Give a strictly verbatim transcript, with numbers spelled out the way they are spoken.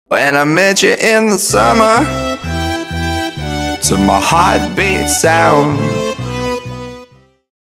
When I met you in the summer, to my heartbeat sound.